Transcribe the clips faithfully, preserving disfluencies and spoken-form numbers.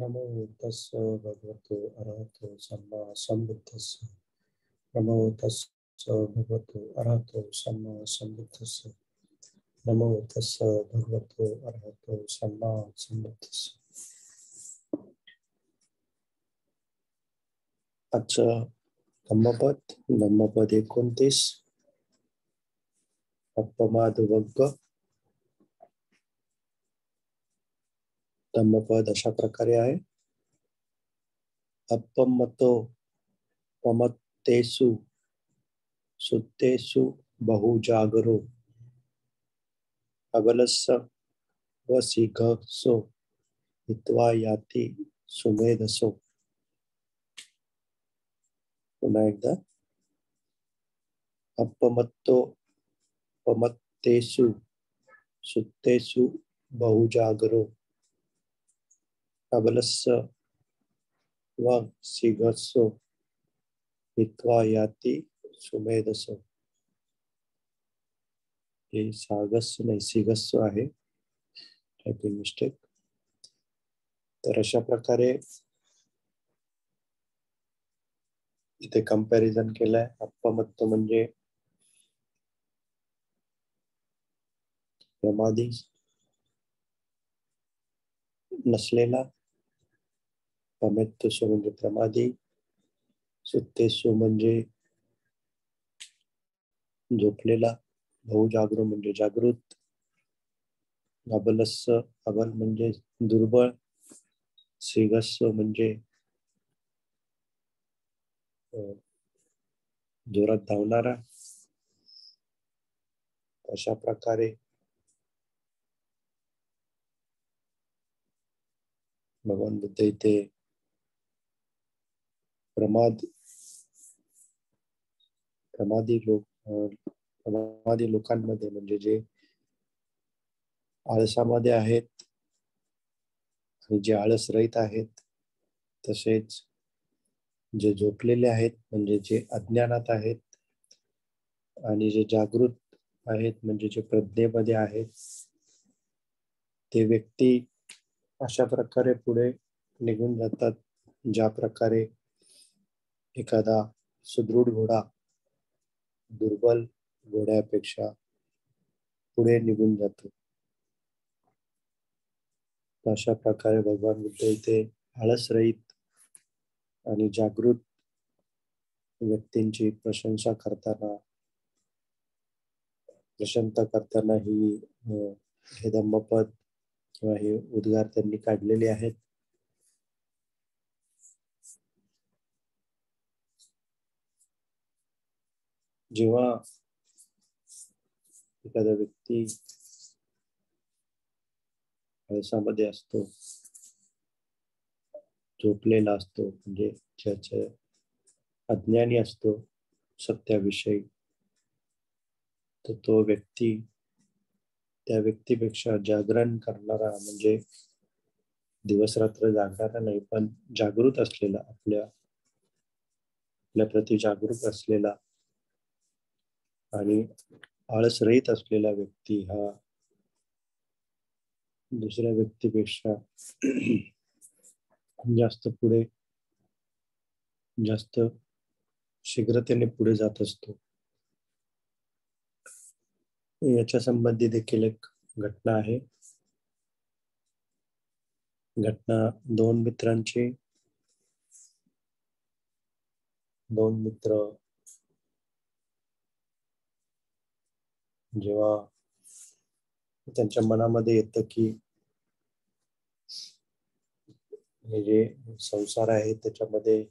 नमो तस्स भगवतो अरहतो सम्मा सम्बुद्धस्स। नमो तस्स भगवतो अरहतो सम्मा सम्बुद्धस्स। नमो तस्स भगवतो अरहतो सम्मा सम्बुद्धस्स। आजचं धम्मपद धम्मपद एकोणतीस अपमादवर्ग. धम्मपद अशा प्रकारे आहे. अपमतो पमत्तेषु सुत्तेषु बहुजागरो अबलस्य वसिघसो हित्वा याति सुमेधसो. पुन्हा एकदा. अपमत्तो पमत्तेषु सुत्तेषु बहुजागरो अबलस्य वसिघसो हित्वा याति सुमेधसो. हे सागस्य नाही सिगस्व आहे, टायपिंग मिस्टेक. तर अशा प्रकारे इथे कंपॅरिझन केलंय. अपमत्त म्हणजे प्रमादी नसलेला, पमेत्तसो म्हणजे प्रमादी, सुत्तेसो म्हणजे झोपलेला, बहुजागरो म्हणजे जागृत, अबलस्य अबल म्हणजे दुर्बळ, सिगस्व म्हणजे जोरात धावणारा. अशा प्रकारे भगवान बुद्ध इथे प्रमाद प्रमादी लोक प्रमादी लोकांमध्ये म्हणजे जे आळसामध्ये आहेत आणि जे आळस रहित आहेत, तसेच जे झोपलेले आहेत म्हणजे जे अज्ञानात आहेत, आणि जे जागृत आहेत म्हणजे जे प्रज्ञेमध्ये आहेत, ते व्यक्ती अशा प्रकारे पुढे निघून जातात ज्या प्रकारे एखादा सुदृढ घोडा दुर्बल घोड्यापेक्षा पुढे निघून जातो. अशा प्रकारे भगवान बुद्ध इथे आळसरहित आणि जागृत व्यक्तींची प्रशंसा करताना प्रशंसा करताना ही हे धम्मपद किंवा हे उद्गार त्यांनी काढलेले आहेत. जेव्हा एखादा व्यक्ती आळसामध्ये असतो, झोपलेला असतो, म्हणजे ज्याच्या अज्ञानी असतो सत्याविषयी, तर तो व्यक्ती त्या व्यक्तीपेक्षा जागरण करणारा म्हणजे दिवस रात्र जागणारा नाही, पण जागृत असलेला, आपल्या आपल्या प्रती जागृत असलेला आणि आळसरहित असलेला व्यक्ती हा दुसऱ्या व्यक्तीपेक्षा जास्त पुढे जास्त शीघ्रतेने पुढे जात असतो. याच्या संबंधी देखील एक घटना आहे. घटना दोन मित्रांची. दोन मित्र जेव्हा त्यांच्या मनामध्ये येतं की हे जे संसार आहे त्याच्यामध्ये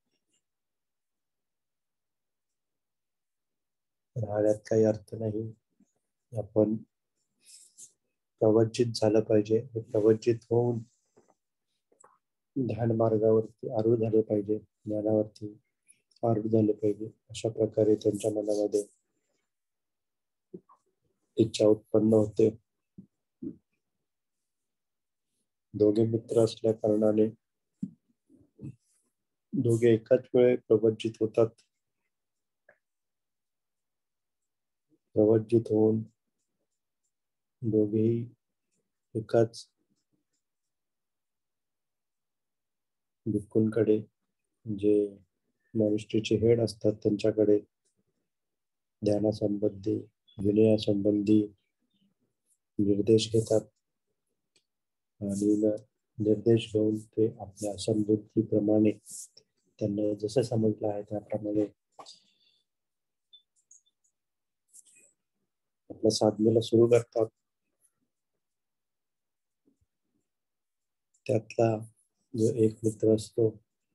राहण्यात काही अर्थ नाही, आपण प्रवचित झालं पाहिजे, प्रवचित होऊन ध्यान मार्गावरती आरूढ झाले पाहिजे, ज्ञानावरती आरूढ झाले पाहिजे. अशा प्रकारे त्यांच्या मनामध्ये इच्छा उत्पन्न होते. दोघे मित्र असल्या कारणाने दोघे एकाच वेळे प्रवचित होतात. प्रवचित होऊन दोघेही एकाच भिक्खूंकडे, जे मॉनेस्ट्रीचे हेड असतात, त्यांच्याकडे ध्यानासंबंधी, विनयासंबंधी निर्देश घेतात आणि निर्देश घेऊन ते आपल्या समजुतीप्रमाणे त्यांना जसं समजलं आहे त्याप्रमाणे आपल्या साधनेला सुरू करतात. त्यातला जो एक मित्र असतो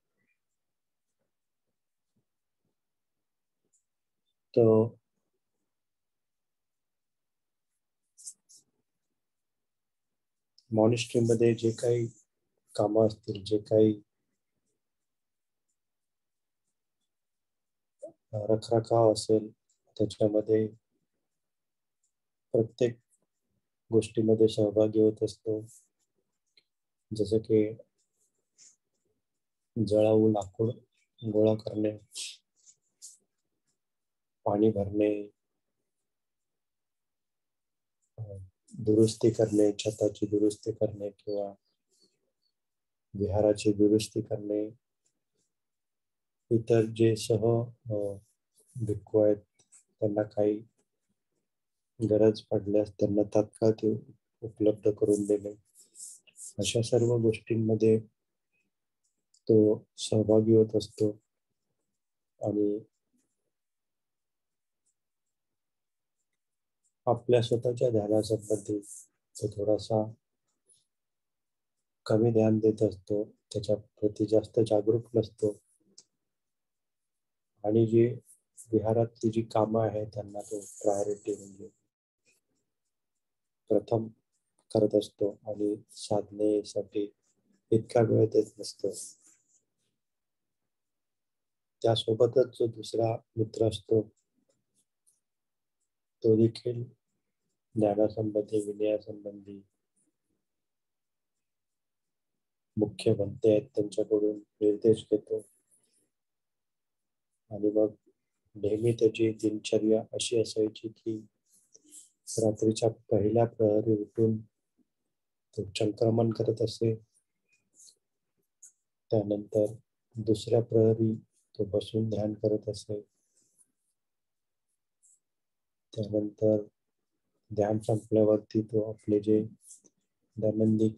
तो मॉनेस्ट्रीमध्ये जे काही कामं असतील, जे काही रखरखाव असेल, त्याच्यामध्ये प्रत्येक गोष्टीमध्ये सहभागी होत असतो. जसं की जळाऊ लाकूड गोळा करणे, पाणी भरणे, दुरुस्ती करणे, छताची दुरुस्ती करणे किंवा विहाराची दुरुस्ती करणे, इतर जे सह भिक्खू आहेत त्यांना काही गरज पडल्यास त्यांना तात्काळ ते उपलब्ध करून देणे, अशा सर्व गोष्टींमध्ये तो सहभागी होत असतो. आणि आपल्या स्वतःच्या ध्यानासंबंधी तो थोडासा कमी ध्यान देत असतो, त्याच्या प्रती जास्त जागरूक नसतो आणि जी विहारातली जी कामं आहेत त्यांना तो प्रायोरिटी म्हणजे प्रथम करत असतो आणि साधनेसाठी इतका वेळ देत नसतो. त्यासोबतच जो दुसरा मित्र असतो तो देखील ज्ञानासंबंधी, विनयासंबंधी मुख्य बनते आहेत त्यांच्याकडून निर्देश घेतो आणि मग नेहमी त्याची दिनचर्या अशी असायची की रात्रीच्या पहिल्या प्रहरी उठून तो चंक्रमण करत असे. त्यानंतर दुसऱ्या प्रहरी तो बसून ध्यान करत असे. त्यानंतर ध्यान संपल्यावरती तो आपले जे दैनंदिन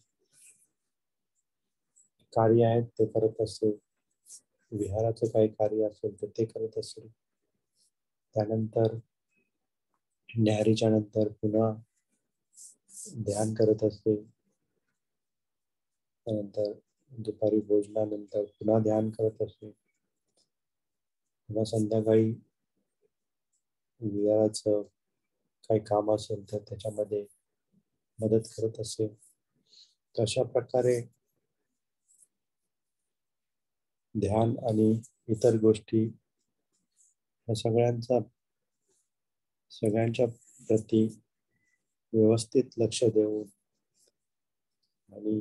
कार्य आहेत ते करत असे. विहाराचं काही कार्य असेल तर ते करत असेल. त्यानंतर न्याहारीच्या नंतर पुन्हा ध्यान करत असे. त्यानंतर दुपारी भोजनानंतर पुन्हा ध्यान करत असे. पुन्हा संध्याकाळी विहाराचं काही काम असेल तर त्याच्यामध्ये मदत करत असे. अशा प्रकारे ध्यान आणि इतर गोष्टी या सगळ्यांचा सगळ्यांच्या प्रती व्यवस्थित लक्ष देऊन आणि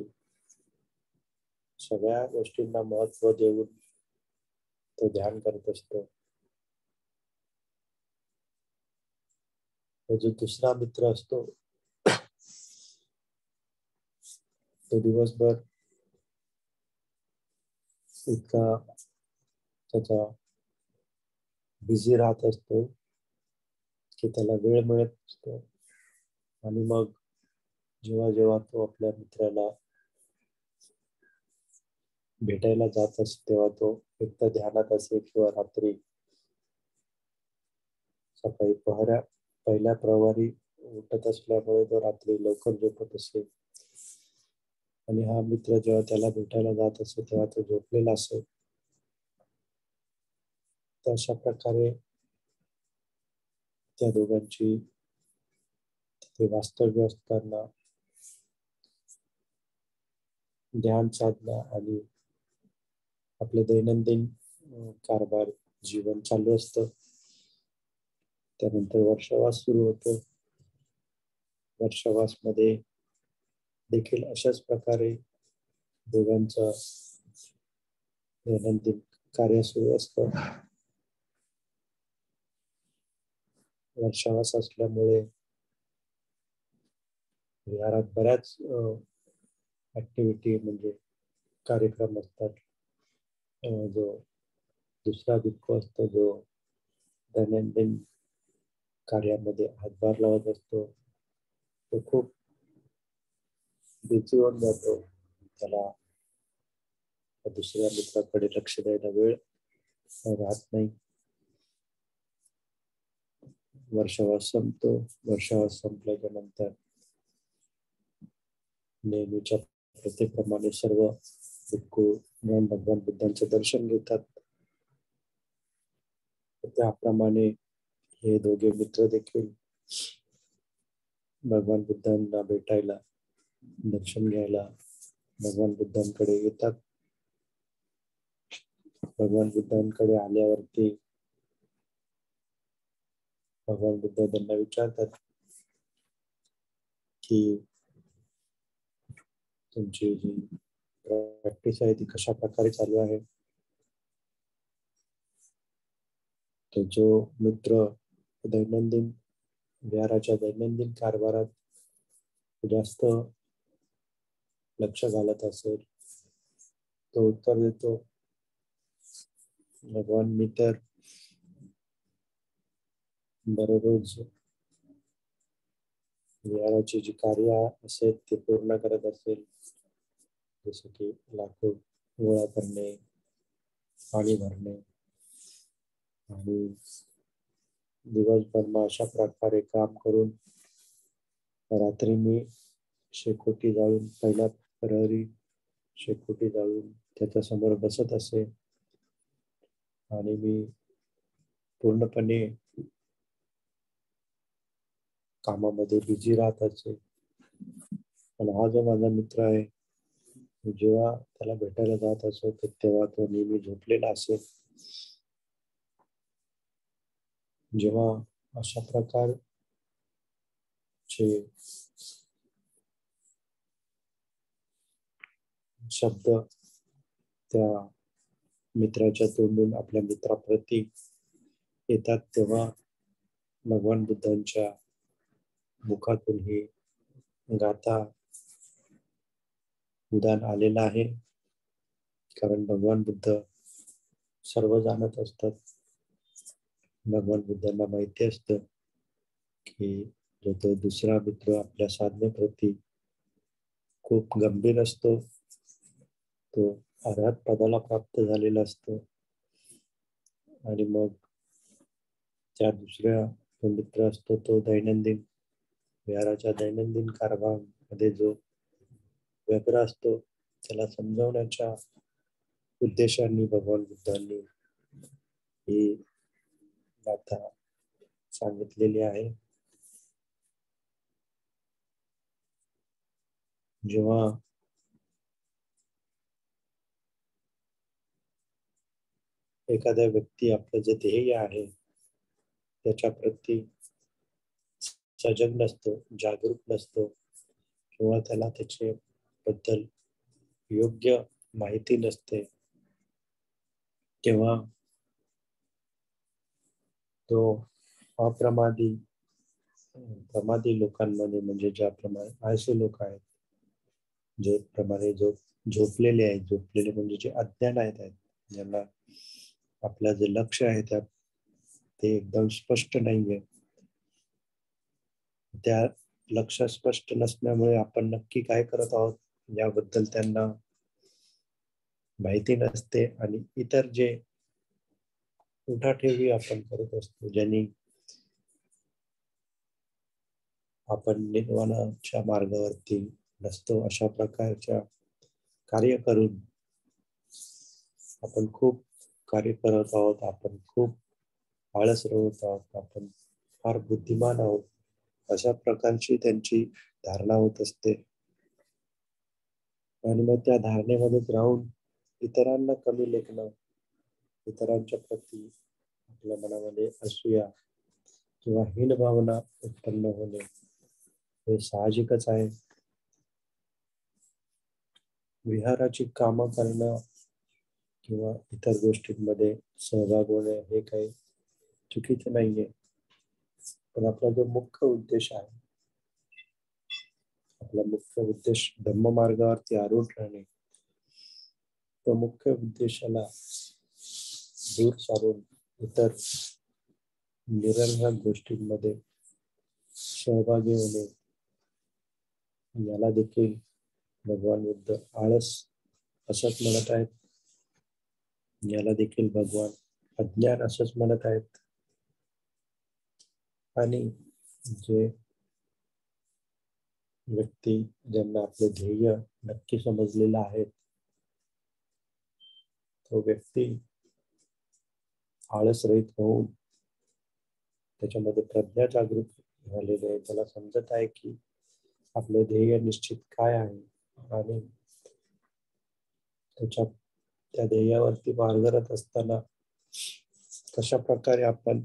सगळ्या गोष्टींना महत्त्व देऊन तो ध्यान करत असतो. तो जो दुसरा मित्र असतो तो दिवसभर इतका त्याचा बिझी राहत असतो की त्याला वेळ मिळत नसतो. आणि मग जेव्हा जेव्हा तो आपल्या मित्राला भेटायला जात असतो तेव्हा तो एकतर ध्यानात असे किंवा रात्री सकाळी पहऱ्या पहिल्या प्रहरी उठत असल्यामुळे तो रात्री लवकर झोपत असे. आणि हा मित्र जेव्हा त्याला भेटायला जात असे तेव्हा तो झोपलेला असे. तर अशा प्रकारे त्या दोघांची ते वास्तव्य असताना ध्यान साधना आणि आपले दैनंदिन कारभार जीवन चालू असतं. त्यानंतर वर्षावास सुरू होतो. वर्षावास मध्ये देखील अशाच प्रकारे दोघांचं दैनंदिन कार्य सुरू असतं. वर्षावास असल्यामुळे विहारात बऱ्याच ऍक्टिव्हिटी म्हणजे कार्यक्रम असतात. जो दुसरा भिक्खू असतो, जो दैनंदिन कार्यामध्ये हातभार लावत असतो, तो खूप बिझी होऊन जातो. त्याला दुसऱ्या मित्राकडे लक्ष द्यायला वेळ राहत नाही. वर्षावास संपतो. वर्षावास संपल्याच्या नंतर नेहमीच्या प्रथेप्रमाणे सर्व भिक्खू भगवान बुद्धांचे दर्शन घेतात. त्याप्रमाणे हे दोघे मित्र देखील भगवान बुद्धांना भेटायला, दर्शन घ्यायला भगवान बुद्धांकडे येतात. भगवान बुद्धांकडे आल्यावरती भगवान बुद्ध त्यांना विचारतात की तुमची जी प्रॅक्टिस आहे ती कशा प्रकारे चालू आहे. तो जो मित्र दैनंदिन विहाराच्या दैनंदिन कारभारात जास्त लक्ष घालत असेल, तो उत्तर देतो, भगवान मी तर दररोज विहाराची जी कार्य असेल ते पूर्ण करत असेल, जसं की लाकूड गोळा करणे, पाणी भरणे आणि दिवसभर मग अशा प्रकारे काम करून रात्री मी शेकोटी जाळून, पहिला प्रहरी शेकोटी जाळून त्याच्या समोर बसत असे आणि मी पूर्णपणे कामामध्ये बिझी राहत असे. पण हा जो माझा मित्र आहे, जेव्हा त्याला भेटायला जात असो तर तेव्हा तो नेहमी झोपलेला असेल. जेव्हा अशा प्रकारचे शब्द त्या मित्राच्या तोंडून आपल्या मित्राप्रती येतात, तेव्हा भगवान बुद्धांच्या मुखातून ही गाथा उदान आलेला आहे. कारण भगवान बुद्ध सर्व जाणत असतात. भगवान बुद्धांना माहिती असतं की जो तो दुसरा मित्र आपल्या साधनेप्रती खूप गंभीर असतो, तो अर्हत पदाला प्राप्त झालेला असतो आणि मग त्या दुसऱ्या जो मित्र असतो तो दैनंदिन विहाराच्या दैनंदिन कारभारामध्ये जो व्यग्र असतो, त्याला समजावण्याच्या उद्देशाने भगवान बुद्धांनी ही गाथा सांगितलेली आहे. जेव्हा एखाद्या व्यक्ती आपलं जे ध्येय आहे त्याच्या प्रती सजग नसतो, जागरूक नसतो किंवा त्याला त्याचे बद्दल योग्य माहिती नसते, तेव्हा तो अप्रमादी प्रमादी लोकांमध्ये, म्हणजे ज्याप्रमाणे आळशी लोक आहेत, जे प्रमाणे जो झोपलेले आहेत, झोपलेले म्हणजे जे अज्ञान आहेत आहेत ज्यांना आपलं जे लक्ष आहे त्यात ते एकदम स्पष्ट नाहीये, त्या लक्ष स्पष्ट नसल्यामुळे आपण नक्की काय करत आहोत याबद्दल त्यांना माहिती नसते आणि इतर जे उठाठेवी आपण करत असतो, ज्यांनी आपण निर्वाणाच्या मार्गावरती नसतो, अशा प्रकारच्या कार्य करून आपण खूप कार्य करत आहोत, आपण खूप आळस रवत आहोत, आपण फार बुद्धिमान आहोत, अशा प्रकारची त्यांची धारणा होत असते. आणि मग त्या धारणेमध्येच राहून इतरांना कमी लेखणं, इतरांच्या प्रती आपल्या मनामध्ये असूया किंवा हीन भावना उत्पन्न होणे हे साहजिकच आहे. विहाराची कामं करणं किंवा इतर गोष्टींमध्ये सहभाग होणे हे काही चुकीचं नाहीये, पण आपला जो मुख्य उद्देश आहे, आपला मुख्य उद्देश धम्म मार्गावरती आरूढ राहणे, तो मुख्य उद्देशाला दूर सारून इतर निरर्थक गोष्टींमध्ये सहभागी होणे, याला देखील भगवान बुद्ध आळस असंच म्हणत आहेत. याला देखील भगवान अज्ञान असंच म्हणत आहेत. आणि जे व्यक्ती ज्यांना आपले ध्येय नक्की समजलेलं आहे, तो व्यक्ती आळस रहित होऊन त्याच्यामध्ये प्रज्ञा जागृत झालेली आहे. त्याला समजत आहे की आपले ध्येय निश्चित काय आहे आणि त्याच्या त्या ध्येयावरती मार्गरत असताना कशा प्रकारे आपण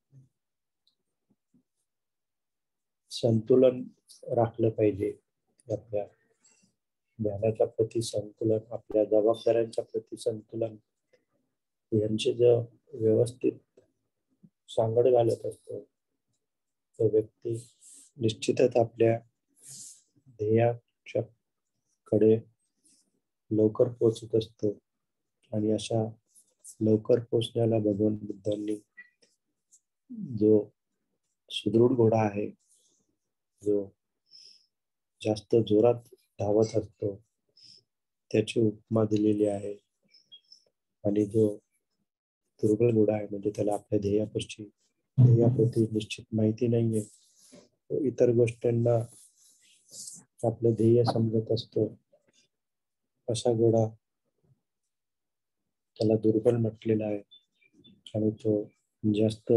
संतुलन राखलं पाहिजे. आपल्या ज्ञानाच्या प्रती संतुलन, आपल्या जबाबदाऱ्यांच्या प्रती संतुलन यांचे जर व्यवस्थित सांगड घालत असतो, तो व्यक्ती निश्चितच आपल्या ध्येयाच्या कडे लवकर पोहोचत असतो. आणि अशा लवकर पोहोचण्याला भगवान बुद्धांनी जो सुदृढ घोडा आहे, जो जास्त जोरात धावत असतो, त्याची उपमा दिलेली आहे. आणि जो दुर्बळ घोडा आहे, म्हणजे त्याला आपल्या ध्येयापाशी ध्येयाप्रती निश्चित माहिती नाहीये, तो इतर गोष्टींना आपलं ध्येय समजत असतो, असा घोडा त्याला दुर्बल म्हटलेला आहे. आणि तो जास्त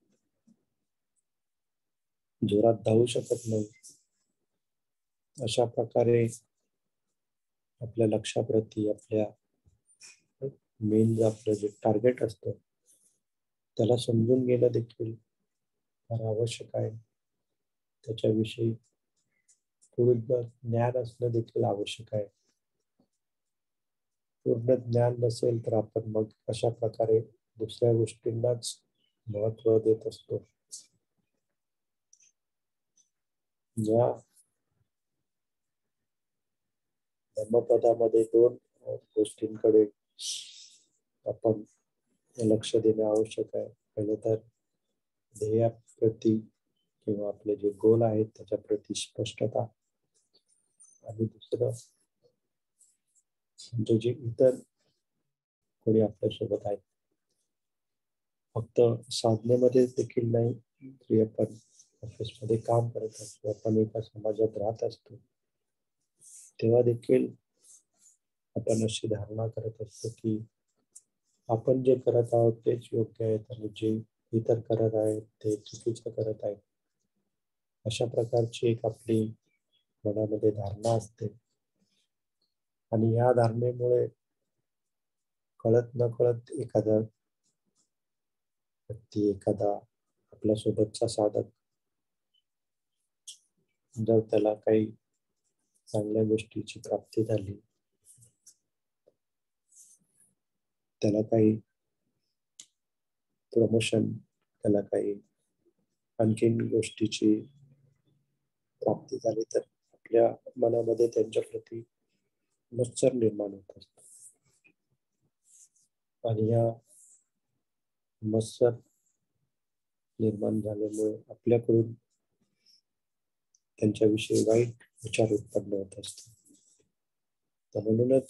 जोरात धावू शकत नाही. अशा प्रकारे आपल्या लक्षाप्रती, आपल्या मेन आपलं जे टार्गेट असतं त्याला समजून घेणं देखील फार आवश्यक आहे. त्याच्याविषयी पूर्ण ज्ञान असणं देखील आवश्यक आहे. पूर्ण ज्ञान नसेल तर आपण मग अशा प्रकारे दुसऱ्या गोष्टींनाच महत्व देत असतो. या धम्मपदामध्ये दोन गोष्टींकडे आपण लक्ष देणे आवश्यक आहे. पहिले तर ध्येयाप्रती किंवा आपले जे गोल आहेत त्याच्या प्रती स्पष्टता, आणि दुसरं म्हणजे जे इतर कोणी आपल्यासोबत आहेत, फक्त साधनेमध्ये देखील नाही, तरी आपण ऑफिसमध्ये काम करत असतो, आपण एका समाजात राहत असतो, तेव्हा देखील आपण अशी धारणा करत असतो की आपण जे करत आहोत तेच योग्य आहे आणि जे इतर करत आहेत ते चुकीचं करत आहेत. अशा प्रकारची एक आपली मनामध्ये धारणा असते. आणि या धारणेमुळे कळत न कळत एखादा व्यक्ती, एखादा आपल्या सोबतचा साधक जर त्याला काही चांगल्या गोष्टीची प्राप्ती झाली, त्याला काही प्रमोशन, त्याला काही आणखीन गोष्टीची प्राप्ती झाली, तर आपल्या मनामध्ये त्यांच्या प्रती मत्सर निर्माण होत असतो. आणि या मत्सर निर्माण झाल्यामुळे आपल्याकडून त्यांच्याविषयी वाईट विचार उत्पन्न होत असतो. तर म्हणूनच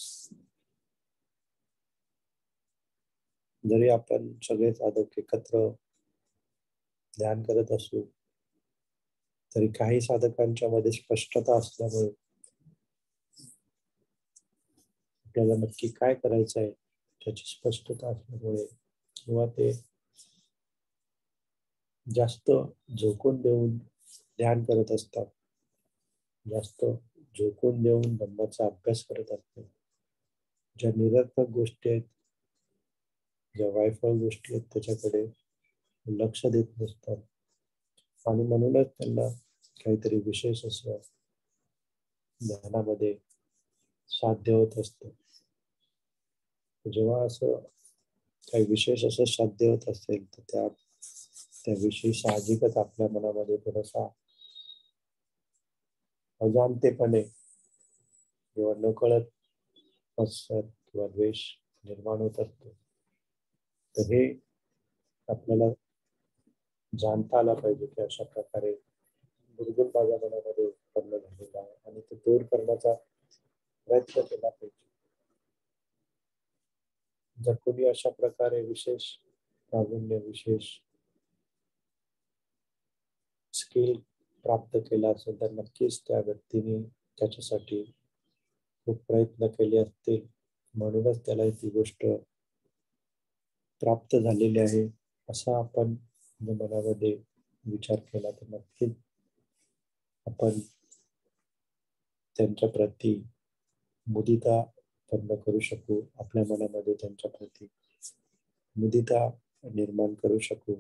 जरी आपण सगळे साधक एकत्र ध्यान करत असू, तरी काही साधकांच्या मध्ये स्पष्टता असल्यामुळे आपल्याला नक्की काय करायचं आहे त्याची स्पष्टता असल्यामुळे, किंवा ते जास्त झोकून देऊन ध्यान करत असतात, जास्त झोकून देऊन धम्माचा अभ्यास करत असतात. ज्या निरर्थक गोष्टी आहेत, ज्या वायफळ गोष्टी आहेत, त्याच्याकडे लक्ष देत नसतात. आणि म्हणूनच त्यांना काहीतरी विशेष असं ध्यानामध्ये साध्य होत असतं. जेव्हा असं काही विशेष असं साध्य होत असेल तर त्या त्याविषयी साहजिकच आपल्या मनामध्ये थोडासा अजाणतेपणे किंवा नकळत मत्सर किंवा द्वेष निर्माण होत असतो. तर हे आपल्याला जाणता आला पाहिजे की अशा प्रकारे दुर्गुण माझ्या मनामध्ये उत्पन्न झालेला आहे आणि तो दूर करण्याचा प्रयत्न केला पाहिजे. जर कोणी अशा प्रकारे विशेष प्रावीण्य विशेष स्किल प्राप्त केला असेल तर नक्कीच त्या व्यक्तीने त्याच्यासाठी खूप प्रयत्न केले असतील, म्हणूनच त्याला ती गोष्ट प्राप्त झालेली आहे असा आपण मनामध्ये विचार केला तर नक्कीच आपण त्यांच्या प्रती मुदिता उत्पन्न करू शकू, आपल्या मनामध्ये त्यांच्या प्रती मुदिता निर्माण करू शकू.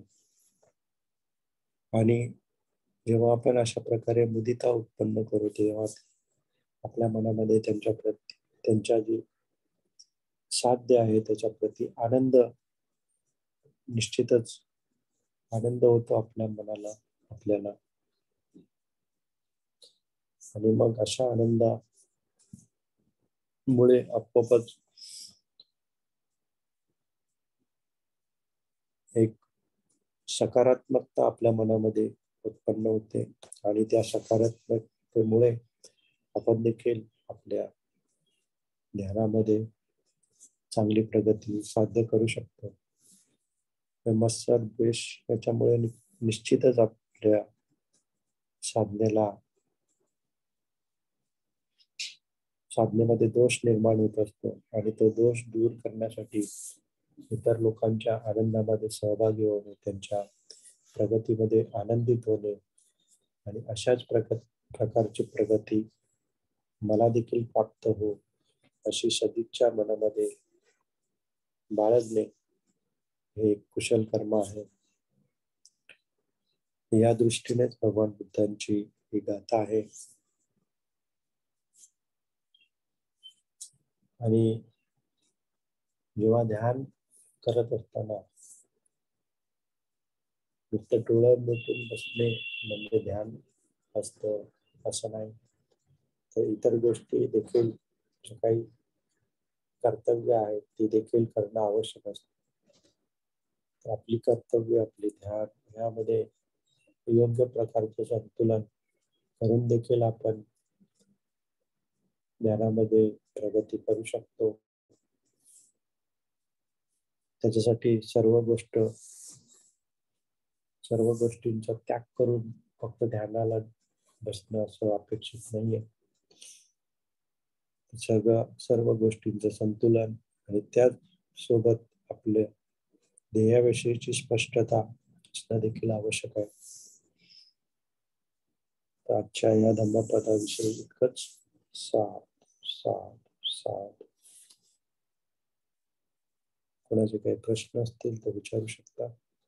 आणि जेव्हा आपण अशा प्रकारे मुदिता उत्पन्न करू तेव्हा आपल्या मनामध्ये त्यांच्या प्रती त्यांच्या जी साध्य आहे त्याच्या प्रती आनंद निश्चितच आनंद होतो आपल्या मनाला आपल्याला. आणि मग अशा आनंदामुळे आपोआपच एक सकारात्मकता आपल्या मनामध्ये उत्पन्न होते आणि त्या सकारात्मकतेमुळे आपण देखील आपल्या ध्यानामध्ये चांगली प्रगती साध्य करू शकतो. मत्सर द्वेष याच्यामुळे निश्चितच आपल्या साधनेला साधनेमध्ये दोष निर्माण होत असतो आणि तो दोष दूर करण्यासाठी इतर लोकांच्या आनंदामध्ये सहभागी होणे, त्यांच्या प्रगतीमध्ये आनंदित होणे आणि अशाच प्रकार प्रकारची प्रगती मला देखील प्राप्त हो अशी सदिच्छा मनामध्ये बाळगणे हे एक कुशल कर्म आहे. या दृष्टीनेच भगवान बुद्धांची ही गाथा आहे. आणि जेव्हा ध्यान करत असताना नुसतं डोळं मिटून बसणे म्हणजे ध्यान असतं असं नाही, तर इतर गोष्टी देखील जे काही कर्तव्य आहेत ती देखील करणं आवश्यक असतं. आपली कर्तव्य आपली ध्यान यामध्ये योग्य प्रकारचे संतुलन करून देखील आपण ध्यानामध्ये प्रगती करू शकतो. त्याच्यासाठी सर्व गोष्ट सर्व गोष्टींचा त्याग करून फक्त ध्येयाला बसणं असं अपेक्षित नाहीये. सर्व सर्व गोष्टींचं संतुलन आणि त्याच सोबत आपले ध्येयाविषयीची स्पष्टता असणं देखील आवश्यक आहे. तर आजच्या या धम्मपदाविषयी इतकंच. साथ साथ साथ. कोणाचे काही प्रश्न असतील तर विचारू शकता.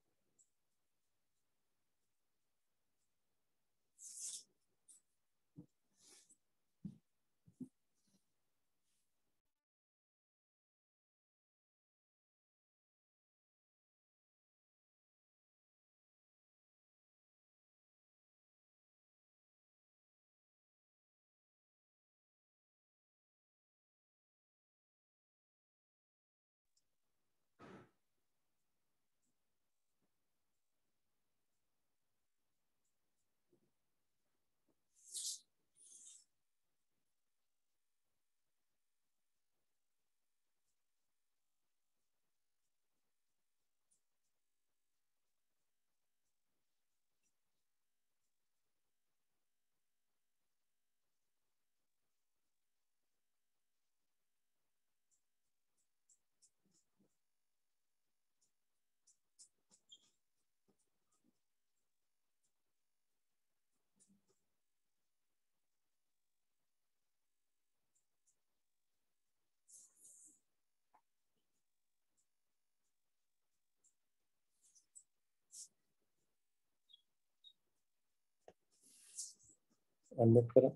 अनम्यूट करा.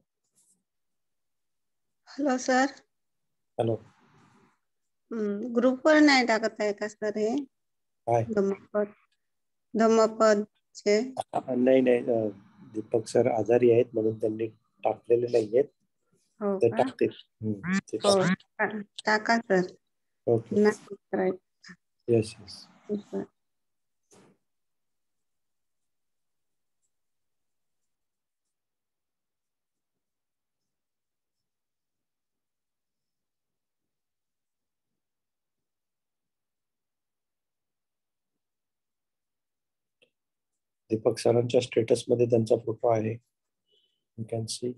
Hello sir. हॅलो. ग्रुपवर नाही टाकत आहे का सर हे काय धम्मपद धम्मपदचे? नाही नाही दीपक सर आजारी आहेत म्हणून त्यांनी टाकलेले नाहीयेत. हो ते का? टाकतील. हम्म, ते हो टाक. टा- टाका सर. ओके. नाही करायचं. Yes yes. सर. दीपक सरांच्या स्टेटस मध्ये त्यांचा फोटो आहे. You can see.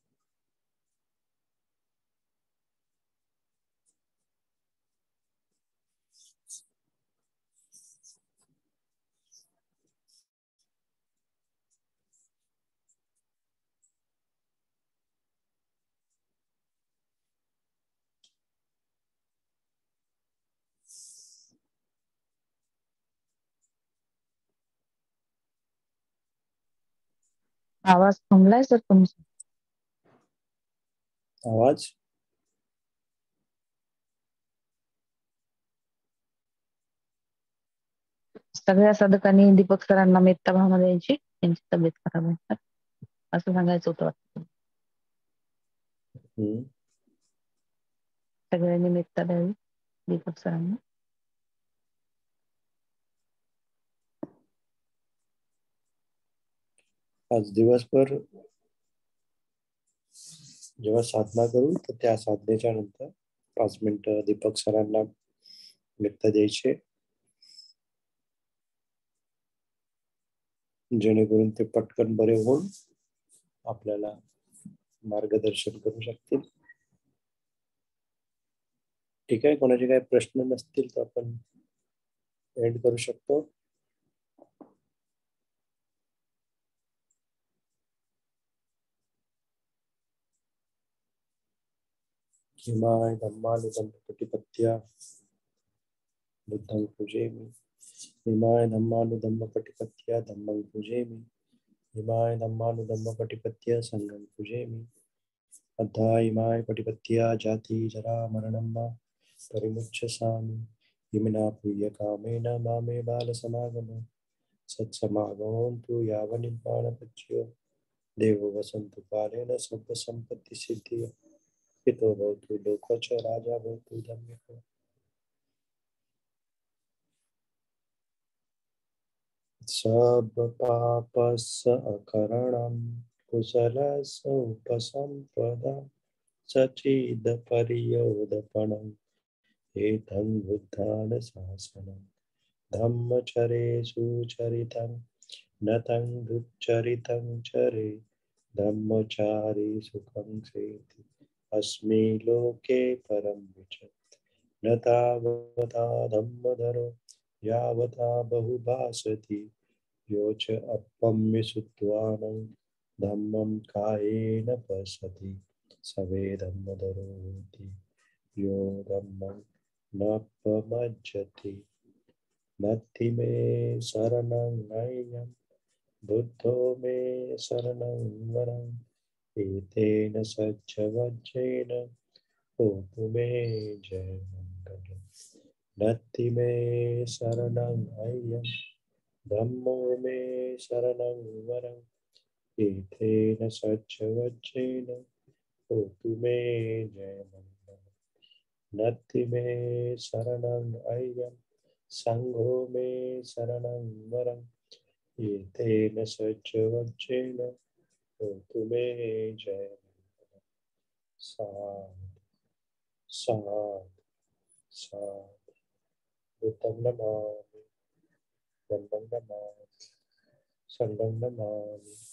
आवाज थांबलाय सर तुमचा. आवाज सगळ्या साधकांनी दीपक सरांना मेत्ता भावना द्यायची. त्यांची तब्येत खराब आहे सर, असं सांगायचं होतं वाटतं. हम्म. सगळ्यांनी मेत्ता द्यावी दीपक सरांना. आज दिवसभर जेव्हा साधना करू तर त्या साधनेच्या नंतर पाच मिनिटं दीपक सरांना व्यक्त द्यायचे, जेणेकरून ते पटकन बरे होऊन आपल्याला मार्गदर्शन करू शकतील. ठीक आहे. कोणाचे काही प्रश्न नसतील तर आपण एंड करू शकतो. हिमाय धम्मानुधम्म पटिपत्या बुद्धं पूजयामि. हिमाय धम्मानुधम्म पटिपत्या धम्मं पूजयामि. हिमाय धम्मानुधम्म पटिपत्या संघं पूजयामि. अद्धा इमाय पटिपत्या जाति जरा मरणं वा परिमुच्यसामि. हिमना पूय कामेन मामे बाल समागम सत्समागमन्तु यावनिर्वाणपच्यो देवो वसन्तु कालेन सर्व संपत्ति सिद्धिः. हितो भवतु लोको च राजा भवतु धन्यः. सब पापस अकरणं कुशलस उपसंपदा सचिद परियोदपणं एतं बुद्धान शासनं. धम्मचरे सुचरितं नतं दुच्चरितं चरे धम्मचारी सुखं सेति अस्मि लोके परं विच न तावता धम्मधरो यावता बहुभासति यो च अपम्य सुत्वानं धम्मं कायेन पश्यति सवे धम्मधरोति यो धम्मं नापमज्जति. नत्थि मे शरणं नय्यं बुद्धो मे शरणं वरम् एतेन सच्चवज्रेण होतु मे जयमङ्गलम्. नत्थि मे शरणं नय्यं धम्मो मे शरणं वरम् एतेन सच्चवज्रेण होतु मे जयमङ्गलम्. नत्थि मे शरणं नय्यं संघो मे शरणं वरम् एतेन सच्चवज्रेण होतु मे जयमङ्गलम्. साधु साधु साधु. बुद्धं नमामि, धम्मं नमामि, संघं नमामि,